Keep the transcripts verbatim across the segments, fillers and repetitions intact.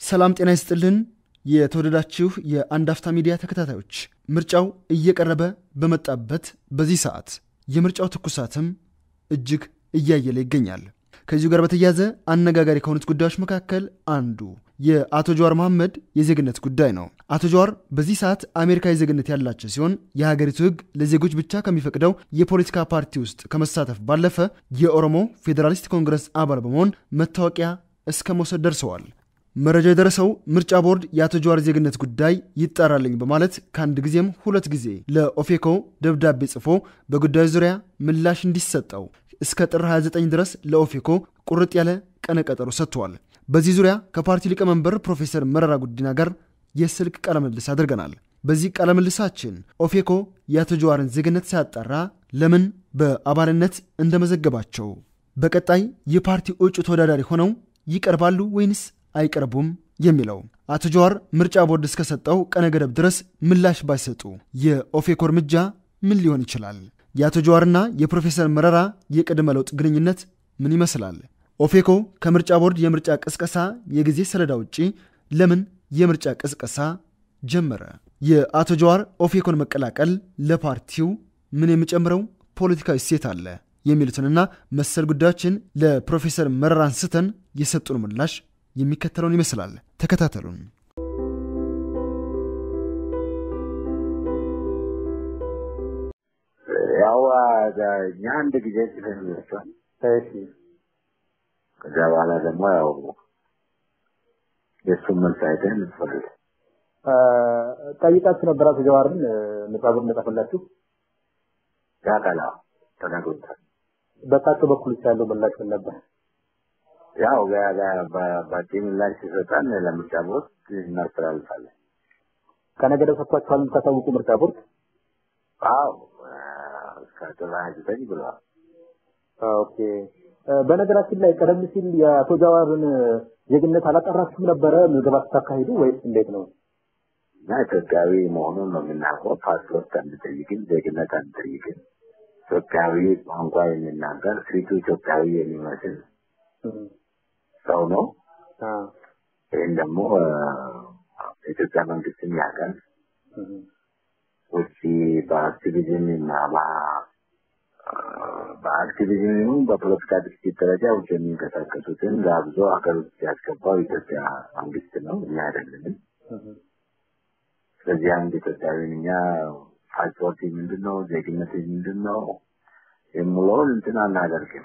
ሰላም ጤና ይስጥልን የተወደዳችሁ የአንድ አፍታ ሚዲያ ተከታታዮች ምርጫው እየቀረበ በመጣበት በዚህ ሰዓት የምርጫው ትኩሳትም እጅግ እያየለ ይገኛል። ከዚህ ጋር በተያያዘ አነጋጋሪ ከሆኑት ጉዳዮች መካከል አንዱ የአቶ ጀዋር መሐመድ የዜግነት ጉዳይ ነው። አቶ ጀዋር በዚህ ሰዓት አሜሪካዊ ዜግነት ያላቸው ሲሆን የሀገሪቱ ሕግ ለዜጎች ብቻ ከሚፈቅደው የፖለቲካ ፓርቲ ውስጥ ከመሳተፍ ባለፈ የኦሮሞ ፌዴራሊስት ኮንግረስ አባል በመሆን መታወቂያ እስከ መውሰድ ደርሰዋል። መረጃ የደረሰው ምርጫ ቦርድ የአቶ ጀዋር ዜግነት ጉዳይ ይጣራልኝ በማለት ከአንድ ጊዜም ሁለት ጊዜ ለኦፌኮ ደብዳቤ ጽፎ በጉዳዩ ዙሪያ ምላሽ እንዲሰጠው እስከ ጥር ሃያ ዘጠኝ ድረስ ለኦፌኮ ቁርጥ ያለ ቀነ ቀጠሮ ሰጥቷል። በዚህ ዙሪያ ከፓርቲ ሊቀመንበር ፕሮፌሰር መረራ ጉዲና ጋር የስልክ ቃለ ምልልስ አድርገናል። በዚህ ቃለ ምልልሳችን ኦፌኮ የአቶ ጀዋርን ዜግነት ሳያጣራ ለምን በአባልነት እንደመዘገባቸው፣ በቀጣይ የፓርቲ እጩ ተወዳዳሪ ሆነው ይቀርባሉ ወይንስ አይቀርቡም የሚለው፣ አቶ ጀዋር ምርጫ ቦርድ እስከሰጠው ቀነ ገደብ ድረስ ምላሽ ባይሰጡ የኦፌኮ እርምጃ ምን ሊሆን ይችላል? የአቶ ጀዋርና የፕሮፌሰር መረራ የቅድመ ለውጥ ግንኙነት ምን ይመስላል? ኦፌኮ ከምርጫ ቦርድ የምርጫ ቅስቀሳ የጊዜ ሰሌዳ ውጪ ለምን የምርጫ ቅስቀሳ ጀመረ? የአቶ ጀዋር ኦፌኮን መቀላቀል ለፓርቲው ምን የሚጨምረው ፖለቲካዊ ሴት አለ? የሚሉትንና መሰል ጉዳዮችን ለፕሮፌሰር መረራ አንስተን የሰጡን ምላሽ የሚከተለውን ይመስላል። ተከታተሉን። ያው አንድ ጊዜ ስለሚወጣ እሺ፣ ከዛ በኋላ ደግሞ ያው የሱም መልሳይተን ይፈልግ ጠይቃችሁ ነበር አቶ ጀዋርን ምርጫ ቦርድ ነጣፈላችሁ? ያካላ ተናግሮታል። በታቸው በኩል ያለው ምላሽ ምን ነበር? ያው ጋር በባቲም ላይ ሲሰጣን ለምርጫ ቦርድ እናስተላልፋለን። ከነገደ ፈቷቸዋል ተታውቁ ምርጫ ቦርድ? አዎ ከተባይዘኝ ብሏል። ኦኬ። በነገራችን ላይ ቀደም ሲል የአቶ ጀዋርን ዜግነት አላጠራችሁም ነበረ ምዝገባ ተካሂዱ ወይስ እንዴት ነው? ኢትዮጵያዊ መሆኑን ነው የምናውቀው። ፓስፖርት አንጠይቅም፣ ዜግነት አንጠይቅም። ኢትዮጵያዊ ቋንቋ የሚናገር ፊቱ ኢትዮጵያዊ የሚመስል ሰው ነው። ይህን ደግሞ ኢትዮጵያ መንግስትን ያውቃል። ውጪ በአክቲቪዝም እና በአክቲቪዝም በፖለቲካ ድርጅት ደረጃ ውጭ የሚንቀሳቀሱትን ጋብዞ ሀገር ውስጥ ያስገባው ኢትዮጵያ መንግስት ነው፣ እኛ አይደለንም። ስለዚህ አንድ ኢትዮጵያዊ እኛ ፓስፖርት ምንድነው ዜግነት ምንድነው የሙሉውን እንትን አናደርግም።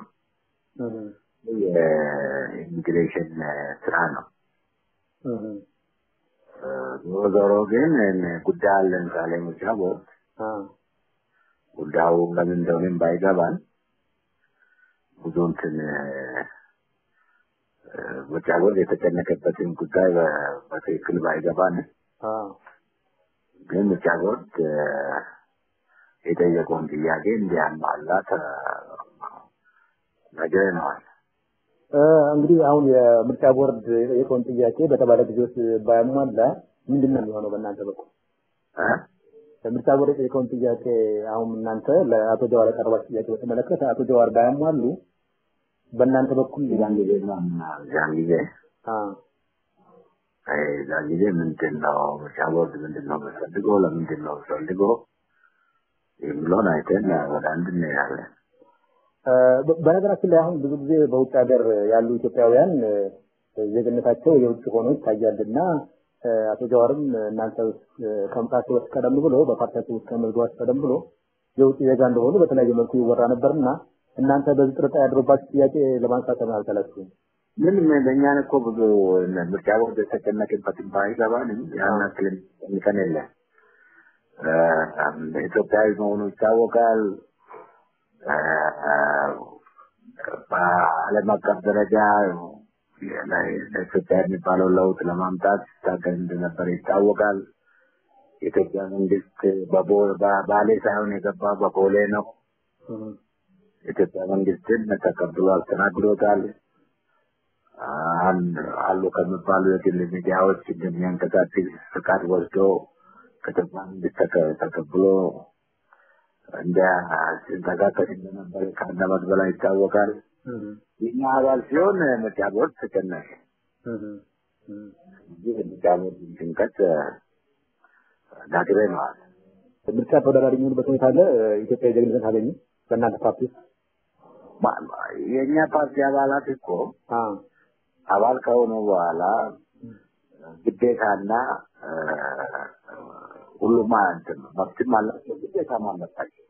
የኢሚግሬሽን ስራ ነው። ዞሮ ግን ጉዳይ አለን ካለ ምርጫ ቦርድ ጉዳዩ ለምን እንደሆነ ባይገባን ብዙ እንትን ምርጫ ቦርድ የተጨነቀበትን ጉዳይ በትክክል ባይገባን ግን ምርጫ ቦርድ የጠየቀውን ጥያቄ እንዲያሟላ ነገርነዋል። እንግዲህ አሁን የምርጫ ቦርድ የቆን ጥያቄ በተባለ ጊዜዎች ባያሟላ ምንድነው የሚሆነው በእናንተ በኩል? እ ምርጫ ቦርድ የቆን ጥያቄ አሁን እናንተ ለአቶ ጀዋር ቀርባችሁ ጥያቄ በተመለከተ አቶ ጀዋር ባያሟሉ በእናንተ በኩል ያን ጊዜ ያን ጊዜ አ አይ ያን ጊዜ ምንድነው ምርጫ ቦርድ ምንድነው የሚፈልገው ለምንድነው የሚፈልገው የሚለውን አይተን ወደ አንድ እንሄዳለን። በነገራችን ላይ አሁን ብዙ ጊዜ በውጭ ሀገር ያሉ ኢትዮጵያውያን ዜግነታቸው የውጭ ሆኖ ይታያልና አቶ ጀዋርም እናንተ ከምታቸው ቀደም ብሎ በፓርቲያቸው ውስጥ ከመዝጓት ቀደም ብሎ የውጭ ዜጋ እንደሆኑ በተለያየ መልኩ ይወራ ነበርና እናንተ በዚህ ጥርጣሬ ያድሮባችሁ ጥያቄ ለማንሳት ተናግረላችሁ ምን ለኛን እኮ ብዙ ምርጫ ቦርድ የተጨነቀበት ባይገባንም ያን አክልን እንከነለ ኢትዮጵያዊ መሆኑ ይታወቃል። በዓለም አቀፍ ደረጃ ለኢትዮጵያ የሚባለው ለውጥ ለማምጣት ታገል እንደነበር ይታወቃል። የኢትዮጵያ መንግስት በባሌ ሳይሆን የገባው በቦሌ ነው። የኢትዮጵያ መንግስትን ተቀብሎ አስተናግዶታል። አሉ ከሚባሉ የግል ሚዲያዎች እንደሚያንቀሳቅስ ፍቃድ ወስዶ ከኢትዮጵያ መንግስት ተቀብሎ እንደ ሲንቀሳቀስ እንደነበር ከአንደበት በላይ ይታወቃል። የኛ አባል ሲሆን ምርጫ ቦርድ ተጨነቀ። ይህ ዳሞ ድንቀት ዳግሬ ነው አለ ምርጫ ተወዳዳሪ የሚሆንበት ሁኔታ አለ ኢትዮጵያ ጀግንነት አገኘ በእናንተ ፓርቲ የኛ ፓርቲ አባላት እኮ አባል ከሆኑ በኋላ ግዴታና ሁሉም አንተም መብትም አላቸው ግዴታም አለባቸው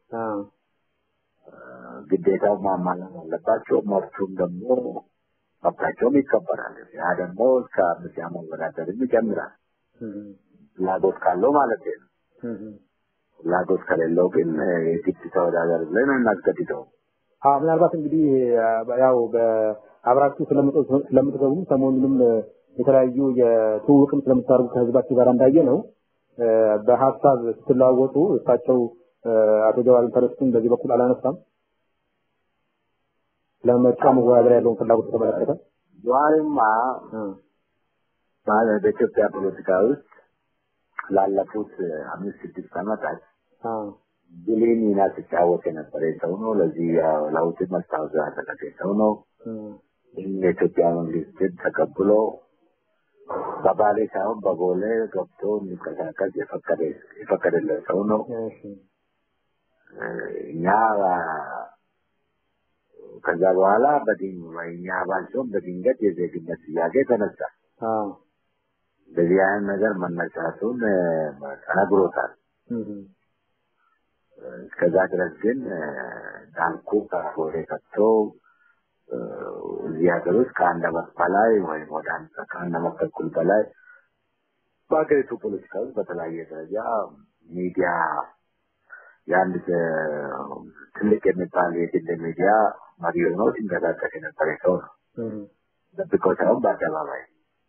ግዴታው ማሟላት አለባቸው መብቱም ደግሞ መብታቸውም ይከበራል ያ ደግሞ ከአምስት ዓመት ወዳደር ይጨምራል ላጎት ካለው ማለት ነው ላጎት ከሌለው ግን የግድ ተወዳዳሪ ብለን እናስገድደው አዎ ምናልባት እንግዲህ ያው በአብራችሁ ስለምትገቡ ሰሞኑንም የተለያዩ የትውውቅም ስለምታደርጉ ከህዝባችሁ ጋር እንዳየ ነው በሐሳብ ስትለዋወጡ እሳቸው አቶ ጀዋር ተረስቱን በዚህ በኩል አላነሳም ለመጣም ወያገር ያለውን ፍላጎት ተመለከተ ጀዋርማ ባለ በኢትዮጵያ ፖለቲካ ውስጥ ላለፉት አምስት ስድስት ዓመታት ቢሊን ይናት ሲጫወት የነበረ ሰው ነው ለዚህ ለውጥ መስታወት ያደረገ ሰው ነው የኢትዮጵያ መንግስት ተቀብሎ በባሌ ሳይሆን በቦሌ ገብቶ እንዲንቀሳቀስ የፈቀደ የፈቀደለት ሰው ነው እኛ ከዛ በኋላ በዲን ወይኛ ባልሶም በድንገት የዜግነት ጥያቄ ተነሳ በዚህ አይነት ነገር መነሳቱን ተነግሮታል ከዛ ድረስ ግን ዳንኩ ከቦሌ ከቶ እዚህ ሀገር ውስጥ ከአንድ ዓመት በላይ ወይም ወደ ከአንድ ዓመት ተኩል በላይ በሀገሪቱ ፖለቲካ ውስጥ በተለያየ ደረጃ ሚዲያ የአንድ ትልቅ የሚባል የግል ሚዲያ መሪ ሆኖ ሲንቀሳቀስ የነበረ ሰው ነው ደብቆ ሳይሆን በአደባባይ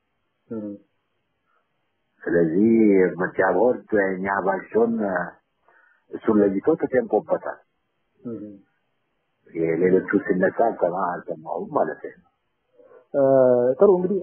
ስለዚህ ምርጫ ቦርድ እኛ ባልሾን እሱን ለይቶ ተጨንቆበታል የሌሎቹ ሲነሳ ከማ አልተማውም ማለት ነው ጥሩ እንግዲህ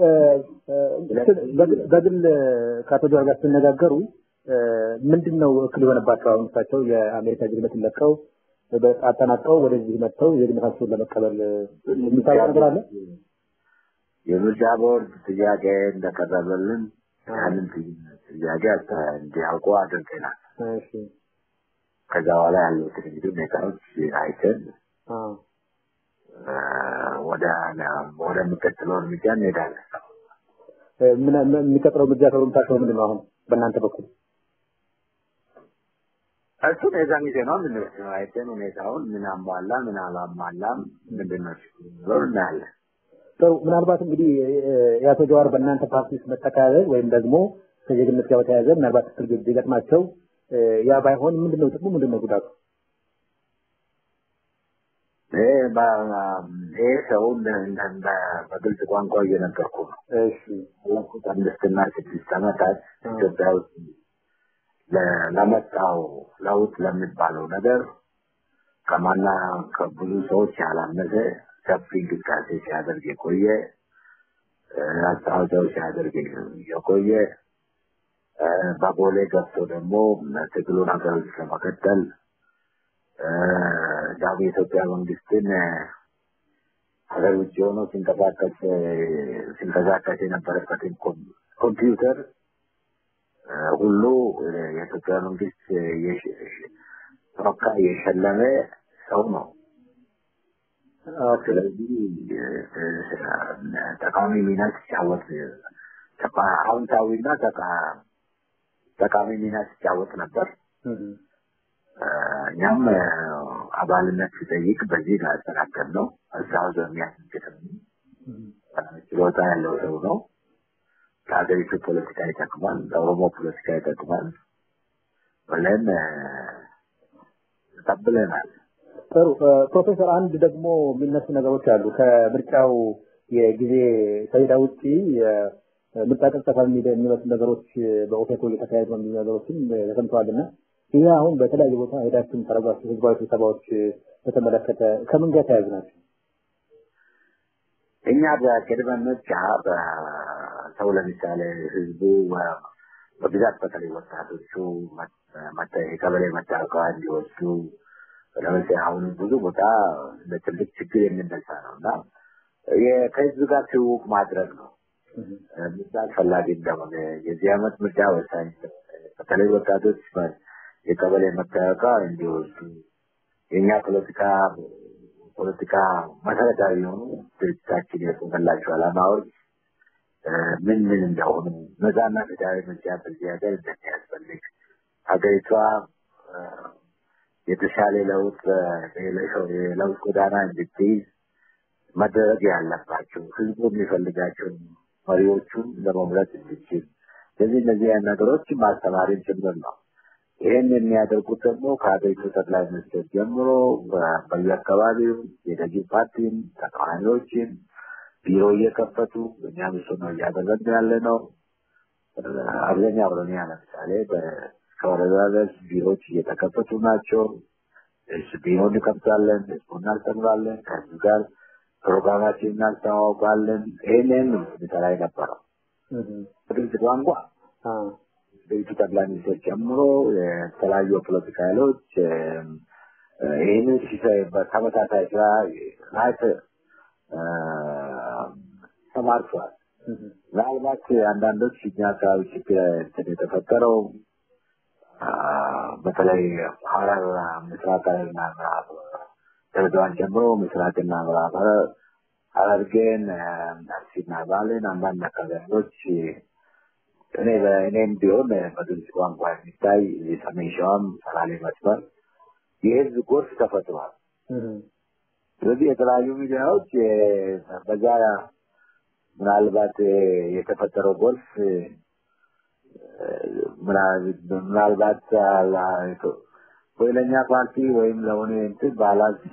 በግል ካቶ ጀዋር ጋር ተነጋገሩ ምንድነው እክል የሆነባቸው አሁን እሳቸው የአሜሪካ ዜግነት ለቀው በአጠናቀው ወደዚህ መጥተው ዜግነታቸውን ለመቀበል የሚታየው ነገር አለ የምርጫ ቦርድ ጥያቄ እንደቀረበልን ያንን ጥያቄ እንዲያውቁ አድርገናል እሺ ከዛ በኋላ ያለው እንግዲህ ሁኔታዎች አይተን ወደ ወደ ምክትለው እርምጃ እንሄዳለን ምን የሚቀጥለው እርምጃ ተወምታቸው ምንድን ነው አሁን በእናንተ በኩል እሱ የዛን ጊዜ ነው የምንወስነው አይተን ሁኔታውን ምን አሟላ ምን አላሟላም ምንድን ነው እናያለን ሰው ምናልባት እንግዲህ የአቶ ጀዋር በእናንተ ፓርቲ ውስጥ መጠቃለል ወይም ደግሞ ከዜግነት ጋር በተያያዘ ምናልባት ትግል ቢገጥማቸው ያ ባይሆን ምንድነው ጥቅሙ ምንድነው ጉዳቱ ይሄ ሰው እንደ በግልጽ ቋንቋ እየነገርኩ ነው እሺ ለኩት አምስትና ስድስት ዓመታት ኢትዮጵያ ውስጥ ለመጣው ለውጥ ለሚባለው ነገር ከማና ከብዙ ሰዎች ያላነሰ ሰፊ እንቅስቃሴ ሲያደርግ የቆየ አስተዋጽኦ ሲያደርግ የቆየ በቦሌ ገብቶ ደግሞ ትግሉን ሀገር ውስጥ ለመቀጠል ዳግ የኢትዮጵያ መንግስትን ሀገር ውጭ ሆኖ ሲንቀሳቀስ ሲንቀሳቀስ የነበረበትን ኮምፒውተር ሁሉ የኢትዮጵያ መንግስት ተወካይ የሸለመ ሰው ነው ስለዚህ ጠቃሚ ሚና ሲጫወት አዎንታዊና ጠቃሚ ሚና ሲጫወት ነበር እኛም አባልነት ሲጠይቅ በዚህ ላስተናገድ ነው እዛው ዘሚያስገድም ችሎታ ያለው ሰው ነው ከሀገሪቱ ፖለቲካ ይጠቅማል ለኦሮሞ ፖለቲካ ይጠቅማል ብለን ተቀብለናል ጥሩ ፕሮፌሰር አንድ ደግሞ የሚነሱ ነገሮች አሉ ከምርጫው የጊዜ ሰሌዳ ውጪ ምርጫ ቅስቀሳ የሚመስሉ ነገሮች በኦፌኮ እየተካሄዱ ነው ነገሮችን ተሰምተዋልና ይሄ አሁን በተለያየ ቦታ ሄዳችሁም ተረጋግጣችሁ ህዝባዊ ስብሰባዎች በተመለከተ ከምን ጋር ተያያዙ ናቸው እኛ በቅድመ ምርጫ በሰው ለምሳሌ ህዝቡ በብዛት በተለይ ወጣቶቹ የቀበሌ መታወቂያ እንዲወስዱ ለምሳሌ አሁን ብዙ ቦታ ለትልቅ ችግር የሚነሳ ነው እና ከህዝብ ጋር ትውውቅ ማድረግ ነው ምሳሌ ፈላጊ እንደሆነ የዚህ ዓመት ምርጫ ወሳኝ በተለይ ወጣቶች የቀበሌ መታወቂያ እንዲወስዱ የኛ ፖለቲካ ፖለቲካ መሰረታዊ የሆኑ ድርጅታችን የቆመላቸው ዓላማዎች ምን ምን እንደሆኑ ነፃና ፍትሃዊ ምርጫ በዚህ ሀገር እንደሚያስፈልግ ሀገሪቷ የተሻለ ለውጥ የለውጥ ጎዳና እንድትይዝ መደረግ ያለባቸው ህዝቡ የሚፈልጋቸው መሪዎቹን ለመምረጥ እንዲችል ስለዚህ እነዚህ ነገሮች ማስተማሪን ጭምር ነው። ይህን የሚያደርጉት ደግሞ ከሀገሪቱ ጠቅላይ ሚኒስትር ጀምሮ በየአካባቢው የገዢ ፓርቲን ተቃዋሚዎችን ቢሮ እየከፈቱ እኛም እሱ ነው እያደረግን ያለ ነው። አብዛኛው ኦሮሚያ ለምሳሌ ከወረዳ ድረስ ቢሮዎች እየተከፈቱ ናቸው። እሱ ቢሮ እንከፍታለን፣ ህዝቡን እናስተምራለን፣ ከህዝብ ጋር ፕሮግራማችንን እናስተዋውቃለን። ይህንን ነው የሚሰራ የነበረው። በግልጽ ቋንቋ በኢትዮጵያ ጠቅላይ ሚኒስትር ጀምሮ የተለያዩ ፖለቲካ ኃይሎች ይህንን ሲሳይ በተመሳሳይ ስራ ላይ ተማርተዋል። ምናልባት አንዳንዶች እኛ አካባቢ ችግር የተፈጠረው በተለይ ሐረር ምስራቅና ምዕራብ ድሬዳዋን ጀምሮ ምስራቅና ምዕራብ ሐረርጌን አርሲና ባሌን አንዳንድ አካባቢዎች እኔ በእኔም ቢሆን በግልጽ ቋንቋ የሚታይ የሰሜን ሸዋም ሰላሌ መስመር የህዝብ ጎርፍ ተፈጥሯል። ስለዚህ የተለያዩ ሚዲያዎች በዛ ምናልባት የተፈጠረው ጎርፍ ምናልባት ወይ ለኛ ፓርቲ ወይም ለሆነ እንትን ባላንስ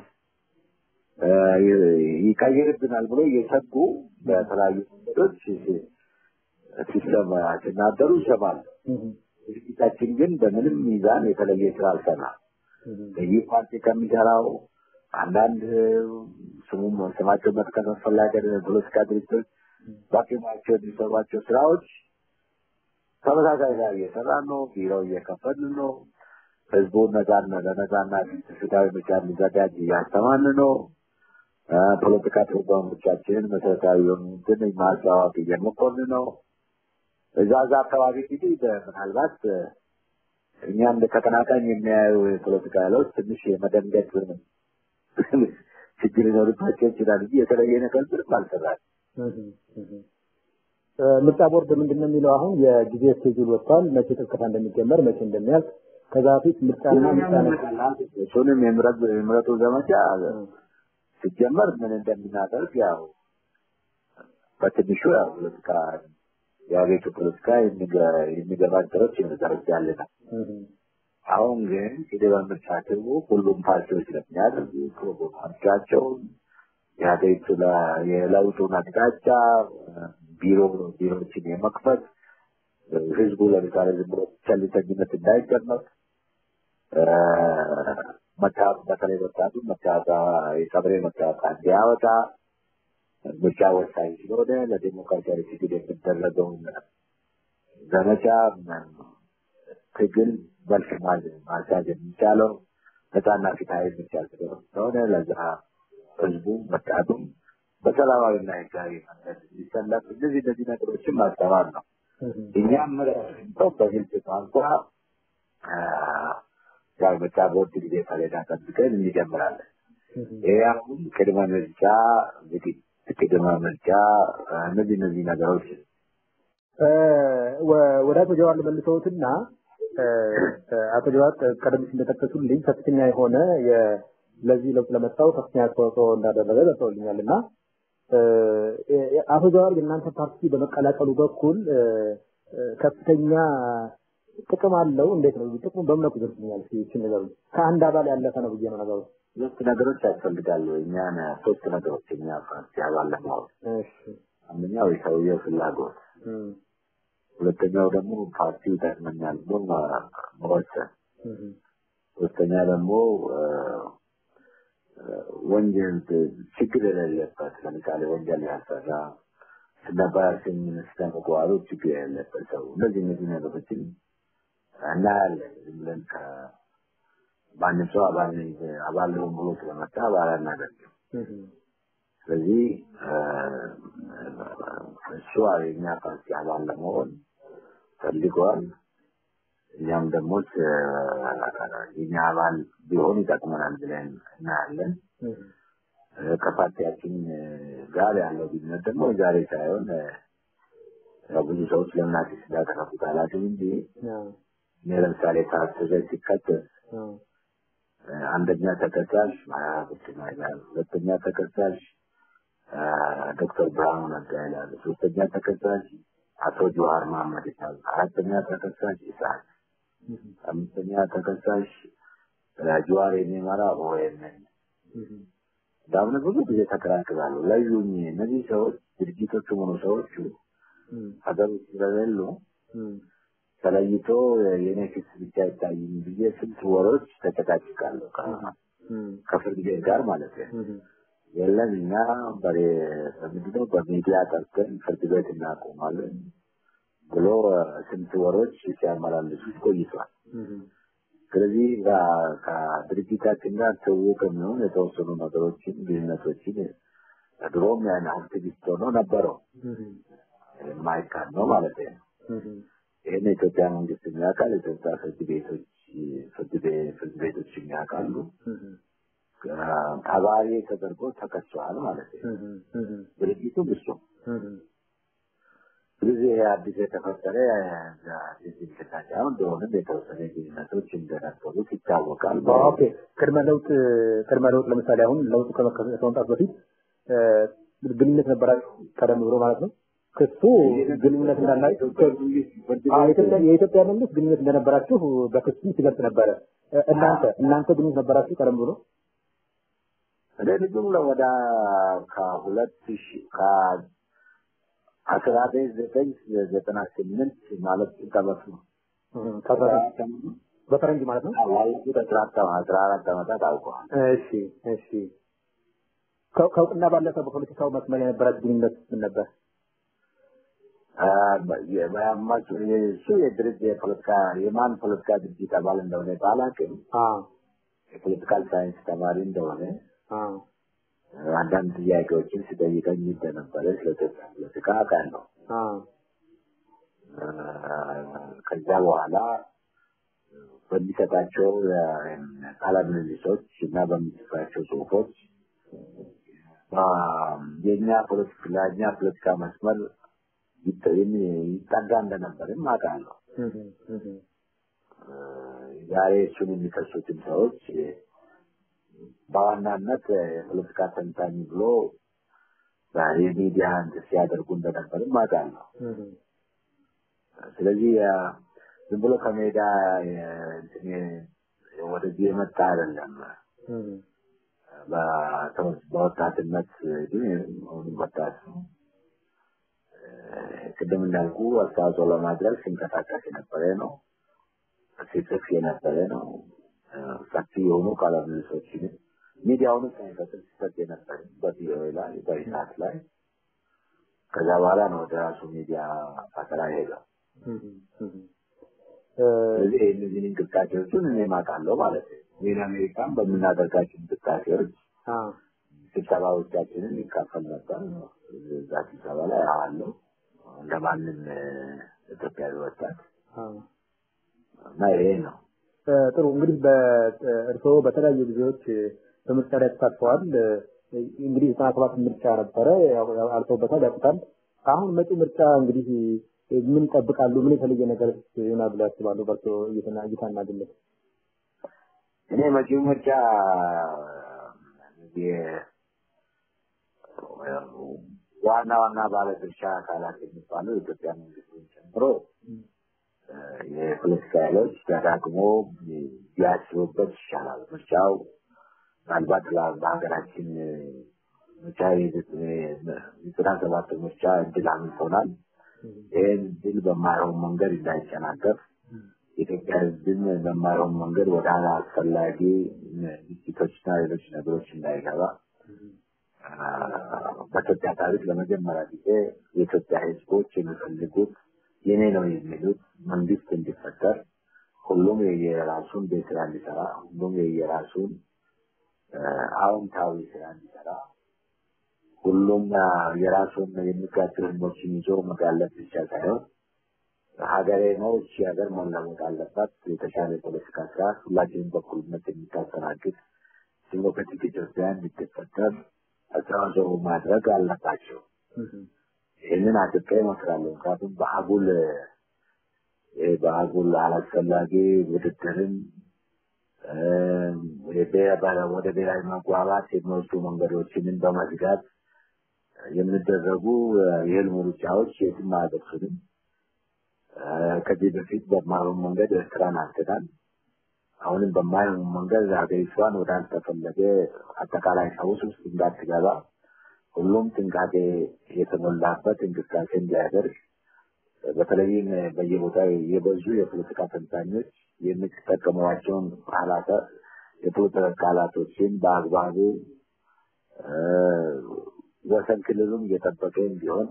ይቀይርብናል ብሎ እየሰጉ በተለያዩ መንገዶች ሲስተም ሲናገሩ ይሰማል። ድርጅታችን ግን በምንም ሚዛን የተለየ ስራ አልሰራም። ይህ ፓርቲ ከሚሰራው አንዳንድ ስሙም ስማቸው መጥቀስ አስፈላጊ ፖለቲካ ድርጅቶች ባቂማቸው የሚሰሯቸው ስራዎች ተመሳሳይ ጋር እየሰራ ነው። ቢሮ እየከፈትን ነው። ህዝቡ ነፃና ለነፃና ፍትሃዊ ምርጫ እንዲዘጋጅ እያስተማርን ነው። ፖለቲካ ፕሮግራሞቻችንን መሰረታዊ የሆኑትን ማስተዋወቅ እየሞከርን ነው። እዛ እዛ አካባቢ እንግዲህ ምናልባት እኛም ተቀናቃኝ የሚያዩ የፖለቲካ ኃይሎች ትንሽ የመደንገጥ ችግር ሊኖርባቸው ይችላል እንጂ የተለየ ነገር ምንም አልሰራም። ምርጫ ቦርድ ምንድን ነው የሚለው አሁን የጊዜ ስኬጁል ወጥቷል። መቼ ተከታ እንደሚጀመር መቼ እንደሚያልቅ ከዛ በፊት ምርጫና ምርጫ እሱንም የምረጡ የምረጡ ዘመቻ ሲጀመር ምን እንደምናደርግ ያው በትንሹ ያው ፖለቲካ የአገሪቱ ፖለቲካ የሚገባ ነገሮች ይመዘርጋልና አሁን ግን ቅድመ ምርጫ ደግሞ ሁሉም ፓርቲዎች ስለሚያደርጉ ፕሮግራማቸውን የአገሪቱ የለውጡን አቅጣጫ ቢሮ ቢሮዎችን የመክፈት ህዝቡ ለምሳሌ ዝም ብሎ ቸልተኝነት እንዳይቀመጥ መታወቅ በተለይ ወጣቱ መታወቅ የቀበሌ መታወቅ እንዲያወጣ ምርጫ ወሳኝ ስለሆነ ለዲሞክራሲያዊ ትግል የሚደረገውን ዘመቻ ትግል መልክ ማስያዝ የሚቻለው ነፃና ፍትሃዊ ምርጫ ስለሆነ ለዛ ህዝቡ ወጣቱም በሰላማዊና ህጋዊ መንገድ ሊሰለፍ እነዚህ እነዚህ ነገሮችን ማስተማር ነው። እኛም ምረው በግልጽ ቋንቋ ያው ምርጫ ቦርድ ጊዜ ሰሌዳ ጠብቀን እንጀምራለን። ይህ አሁን ቅድመ ምርጫ እንግዲህ ቅድመ ምርጫ እነዚህ እነዚህ ነገሮች ወደ አቶ ጀዋር ልመልሰውትና አቶ ጀዋር ቀደም ሲል እንደጠቀሱልኝ ከፍተኛ የሆነ ለዚህ ለውጥ ለመጣው ከፍተኛ አስተዋጽኦ እንዳደረገ ገልጸውልኛልና አቶ ጀዋር የእናንተ ፓርቲ በመቀላቀሉ በኩል ከፍተኛ ጥቅም አለው። እንዴት ነው ጥቅሙ? በምን ነው ይገልጽኛል? እሺ ነገሩ ከአንድ አባል ያለፈ ነው ብዬ ነው ነገሩ። ሁለት ነገሮች ያስፈልጋሉ። እኛን ሶስት ነገሮች እኛ ፓርቲ አባል ለማወቅ። እሺ አንደኛው የሰውየው ፍላጎት፣ ሁለተኛው ደግሞ ፓርቲው ይጠቅመኛል ብሎ መወሰን፣ ሶስተኛ ደግሞ ወንጀል ችግር የሌለበት ለምሳሌ ወንጀል ያልሰራ ስነባሽን ስለመጓሩ ችግር የሌለበት ሰው እነዚህ እነዚህ ነገሮችን እናያለን። ብለን ከማንም ሰው አባል አባል ሆኖ ብሎ ስለመጣ አባል እናደርግም። ስለዚህ እሱ የኛ ፓርቲ አባል ለመሆን ፈልጓል። እኛም ደግሞ የኛ አባል ቢሆን ይጠቅመናል ብለን እናያለን። ከፓርቲያችን ጋር ያለው ግንኙነት ደግሞ ዛሬ ሳይሆን ብዙ ሰዎች ለምናት ስለተከፍታላችሁ እንጂ ለምሳሌ ታስዘ ሲከተል አንደኛ ተከሳሽ ማያውቁትና ይላል፣ ሁለተኛ ተከሳሽ ዶክተር ብርሃኑ ነጋ ይላል፣ ሶስተኛ ተከሳሽ አቶ ጀዋር መሐመድ ይላል፣ አራተኛ ተከሳሽ ኢሳት፣ አምስተኛ ተከሳሽ ጀዋር የሚመራ ኦኤምን ዳውን ብዙ ጊዜ ተከራክራሉ። ለዩኝ እነዚህ ሰዎች ድርጅቶቹ ሆኖ ሰዎቹ ሀገር ስለሌሉ ተለይቶ የኔ ክስ ብቻ ይታይኝ ብዬ ስንት ወሮች ተጨቃጭቃለሁ ከፍርድ ቤት ጋር ማለት ነው። የለም እኛ በምንድነው በሚዲያ ጠርተን ፍርድ ቤት እናቆማለን ብሎ ስንት ወሮች ሲያመላልሱ ቆይቷል። ስለዚህ ከድርጅታችን ጋር ተውቆ ነው የተወሰኑ ነገሮችን ግንኙነቶችን ድሮም ያን አክቲቪስት ሆኖ ነበረው ማይካድ ነው ማለት ነው። ይሄን ኢትዮጵያ መንግስት የሚያውቃል፣ ኢትዮጵያ ፍርድ ቤቶች ፍርድ ቤቶች የሚያውቃሉ። አባሪ ተደርጎ ተከሷል ማለት ነው ድርጅቱ ብቻ። ስለዚህ አዲስ የተፈጠረ ዲጂታል እንደሆነ የተወሰነ ግንኙነቶች እንደነበሩት ይታወቃል። ኦኬ ቅድመ ለውጥ ቅድመ ለውጥ ለምሳሌ አሁን ለውጡ ከመምጣቱ በፊት ግንኙነት ነበራችሁ ቀደም ብሎ ማለት ነው? ክሱ ግንኙነት እንዳላችሁ የኢትዮጵያ መንግስት ግንኙነት እንደነበራችሁ በክሱ ሲገልጽ ነበረ። እናንተ እናንተ ግንኙነት ነበራችሁ ቀደም ብሎ? ለልጁም ለወዳ ከሁለት ሺህ አስራ ዘጠኝ ዘጠና ስምንት ማለት ተበሱ በፈረንጅ ማለት ነው። አዎ አስራ አራት ዓመታት አውቀዋል። እሺ እሺ ከውቅና ባለፈ በፖለቲካው መስመር የነበራችሁ ግንኙነት ምን ነበር? በማች እሱ የድርጅት የፖለቲካ የማን ፖለቲካ ድርጅት አባል እንደሆነ ባላቅም የፖለቲካል ሳይንስ ተማሪ እንደሆነ አንዳንድ ጥያቄዎችን ሲጠይቀኝ እንደነበረ ስለተሰማ ፖለቲካ አውቃለሁ። ከዛ በኋላ በሚሰጣቸው ቃለ ምልልሶች እና በሚጽፋቸው ጽሁፎች የኛ ፖለቲካ የኛ ፖለቲካ መስመር ይጠጋ እንደነበርም አውቃለሁ። ዛሬ እሱን የሚከሱትን ሰዎች በዋናነት የፖለቲካ ተንታኝ ብሎ ዛሬ ሚዲያ ሲያደርጉ እንደነበርም አውቃለሁ። ስለዚህ ዝም ብሎ ከሜዳ ወደዚህ የመጣ አይደለም። በወጣትነት ግን ወጣት ቅድም እንዳልኩ አስተዋጽኦ ለማድረግ ሲንቀሳቀስ የነበረ ነው፣ ሲጽፍ የነበረ ነው። ሰፊ የሆኑ ቃለ ምልልሶችን ሚዲያውን ሳይፈጥር ሲሰጥ የነበረ በቪኦኤ ላይ በኢሳት ላይ ከዛ በኋላ ነው ወደ ራሱ ሚዲያ ፈጠራ ሄደው። ስለዚህ እነዚህ እንቅስቃሴዎችን እኔ ማውቃለሁ ማለት ነው። ሌላ አሜሪካን በምናደርጋቸው እንቅስቃሴዎች ስብሰባዎቻችንን ይካፈል ነበር። እዛ ስብሰባ ላይ አለው እንደማንም ኢትዮጵያዊ ወጣት እና ይሄ ነው። ጥሩ እንግዲህ በእርስዎ በተለያዩ ጊዜዎች በምርጫ ላይ ተሳትፈዋል። እንግዲህ ዘጠና ሰባት ምርጫ ነበረ፣ አልፈውበታል፣ ያውቁታል። አሁን መጪ ምርጫ እንግዲህ ምን ይጠብቃሉ? ምን የተለየ ነገር ይሆናል ብለው ያስባሉ? በእርስዎ እይታና ግምት። እኔ መጪው ምርጫ ዋና ዋና ባለድርሻ አካላት የሚባሉ የኢትዮጵያ መንግስትን ጨምሮ የፖለቲካ ኃይሎች ተዳግሞ ቢያስቡበት ይሻላል። ምርጫው ምናልባት በሀገራችን ምርጫ የዘጠና ሰባት ምርጫ እድል አምልጦናል። ይህን እድል በማይሆን መንገድ እንዳይጨናገፍ የኢትዮጵያ ህዝብን በማይሆን መንገድ ወደ አላስፈላጊ ግጭቶችና ሌሎች ነገሮች እንዳይገባ በኢትዮጵያ ታሪክ ለመጀመሪያ ጊዜ የኢትዮጵያ ህዝቦች የሚፈልጉት የኔ ነው የሚሉት መንግስት እንዲፈጠር ሁሉም የየራሱን ቤት ስራ እንዲሰራ ሁሉም የየራሱን አዎንታዊ ስራ እንዲሰራ ሁሉም የራሱን የሚጋጭነቶችን ይዞ መጋለጥ ብቻ ሳይሆን ሀገሬ ነው እቺ ሀገር መለወጥ አለባት የተሻለ ፖለቲካ ስርዓት ሁላችንም በኩልነት የሚታሰራግጥ ዲሞክራቲክ ኢትዮጵያ እንድትፈጠር አስተዋጽኦ ማድረግ አለባቸው። ይህንን አጥብቄ እመክራለሁ። ምክንያቱም በአጉል በአጉል አላስፈላጊ ውድድርን ወደ ብሔራዊ መግባባት የሚወስዱ መንገዶችን በመዝጋት የሚደረጉ የህልም ሩጫዎች የትም አያደርሱንም። ከዚህ በፊት በማይሆን መንገድ ኤርትራን አንስተናል። አሁንም በማይሆን መንገድ ሀገሪቷን ወዳልተፈለገ አጠቃላይ ቀውስ ውስጥ እንዳትገባ ሁሉም ጥንቃቄ የተሞላበት እንቅስቃሴ እንዲያደርግ በተለይም በየቦታው የበዙ የፖለቲካ ተንታኞች የሚጠቀሟቸውን ቃላት የፖለቲካ ቃላቶችን በአግባቡ ወሰን ክልሉን እየጠበቀ እንዲሆን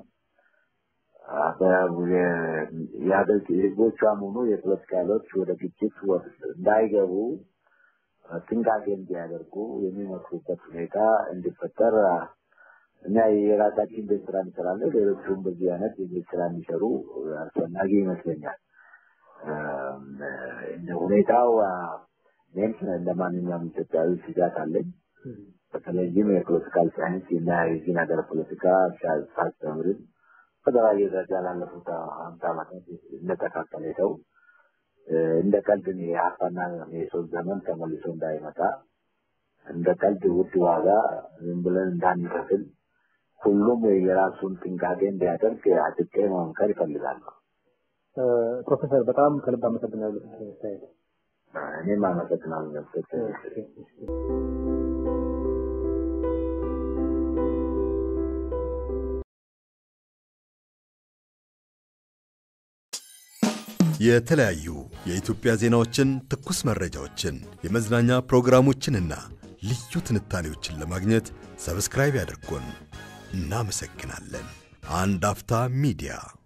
የሀገሪቱ ህዝቦቿም ሆኑ የፖለቲካ ኃይሎች ወደ ግጭት እንዳይገቡ ጥንቃቄ እንዲያደርጉ የሚመክሩበት ሁኔታ እንዲፈጠር እና የራሳችን ቤት ስራ እንሰራለን። ሌሎቹም በዚህ አይነት የቤት ስራ የሚሰሩ አስፈላጊ ይመስለኛል። እንደ ሁኔታው እኔም እንደማንኛውም ኢትዮጵያዊ ስጋት አለኝ። በተለይም የፖለቲካል ሳይንስ እና የዚህ ነገር ፖለቲካ ሳስተምርን በተለያየ ደረጃ ላለፉት አምሳ ዓመታት እንደተካከለ ሰው እንደ ቀልድ የአፋና የሶስት ዘመን ተመልሶ እንዳይመጣ እንደ ቀልድ ውድ ዋጋ ዝም ብለን እንዳንከፍል ሁሉም የራሱን ጥንቃቄ እንዲያደርግ አጥብቄ መምከር ይፈልጋሉ። ፕሮፌሰር በጣም ከልብ አመሰግናለሁ። እኔም አመሰግናለሁ። የተለያዩ የኢትዮጵያ ዜናዎችን፣ ትኩስ መረጃዎችን፣ የመዝናኛ ፕሮግራሞችንና ልዩ ትንታኔዎችን ለማግኘት ሰብስክራይብ ያድርጉን። እናመሰግናለን። አንድ አፍታ ሚዲያ